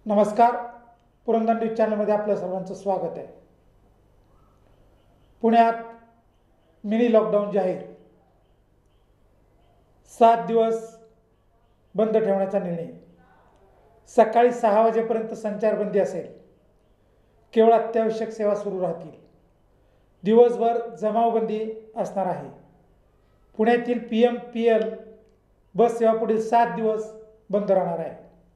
नमस्कार. पुरंदर न्यूज चॅनलमध्ये आपलं सर्वांचं स्वागत आहे. पुण्यात मिनी लॉकडाऊन जाहीर. 7 दिवस बंद ठेवण्याचा निर्णय. सकाळी 6 वाजेपर्यंत संचारबंदी असेल. केवळ अत्यावश्यक सेवा सुरू राहतील. दिवसभर जमावबंदी असणार आहे. पुण्यातील PMPL बस सेवा पुढील 7 दिवस बंद राहणार आहे.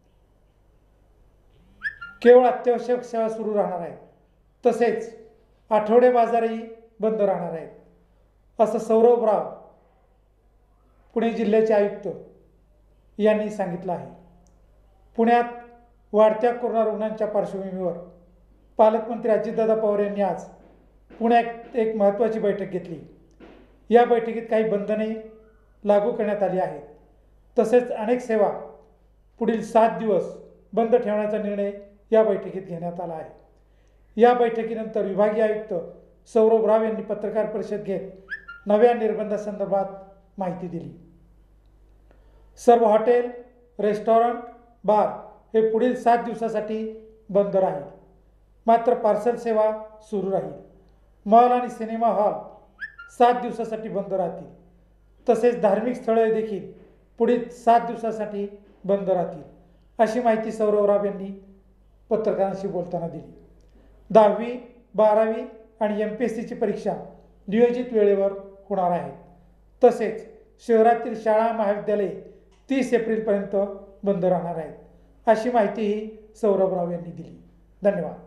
केवळ अत्यावश्यक सेवा सुरू राहणार आहेत. तसेच आठवडे बाजारही बंद राहणार आहेत, असं सौरभ राव, पुणे जिल्ह्याचे आयुक्त, यांनी सांगितलं आहे. पुण्यात वाढत्या कोरोना रुग्णांच्या पार्श्वभूमीवर पालकमंत्री अजितदादा पवार यांनी आज पुण्यात एक महत्त्वाची बैठक घेतली. या बैठकीत काही बंधने लागू करण्यात आली आहेत. तसेच अनेक सेवा पुढील 7 दिवस बंद ठेवण्याचा निर्णय या बैठकीत घेण्यात आला आहे. या बैठकीनंतर विभागीय आयुक्त सौरभ राव यांनी पत्रकार परिषद घेत नव्या निर्बंधांसंदर्भात माहिती दिली. सर्व हॉटेल, रेस्टॉरंट, बार हे पुढील 7 दिवसासाठी बंद राहील. मात्र पार्सल सेवा सुरू राहील. मॉल आणि सिनेमा हॉल 7 दिवसासाठी बंद राहतील. तसेच धार्मिक स्थळे देखील पुढील 7 दिवसासाठी बंद राहतील, अशी माहिती सौरभ राव यांनी पत्रकारांशी बोलताना दिली. 10वी, 12वी आणि MPSCची परीक्षा नियोजित वेळेवर होणार आहेत. तसेच शहरातील शाळा, महाविद्यालये 30 एप्रिलपर्यंत बंद राहणार आहेत, अशी माहितीही सौरभ राव यांनी दिली. धन्यवाद.